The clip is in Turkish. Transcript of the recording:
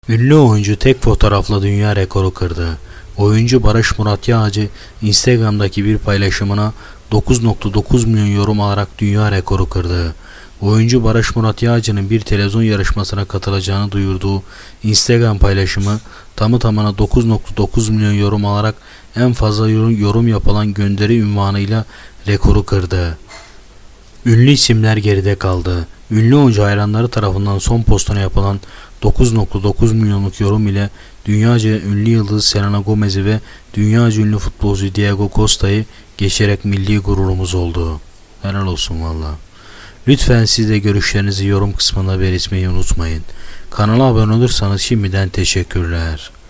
Ünlü oyuncu tek fotoğrafla dünya rekoru kırdı. Oyuncu Barış Murat Yağcı Instagram'daki bir paylaşımına 9.9 milyon yorum alarak dünya rekoru kırdı. Oyuncu Barış Murat Yağcı'nın bir televizyon yarışmasına katılacağını duyurduğu Instagram paylaşımı tamı tamına 9.9 milyon yorum alarak en fazla yorum yapılan gönderi unvanıyla rekoru kırdı. Ünlü isimler geride kaldı. Ünlü oyuncu hayranları tarafından son postuna yapılan 9.9 milyonluk yorum ile dünyaca ünlü yıldız Selena Gomez'i ve dünyaca ünlü futbolcu Diego Costa'yı geçerek milli gururumuz oldu. Helal olsun valla. Lütfen siz de görüşlerinizi yorum kısmında belirtmeyi unutmayın. Kanala abone olursanız şimdiden teşekkürler.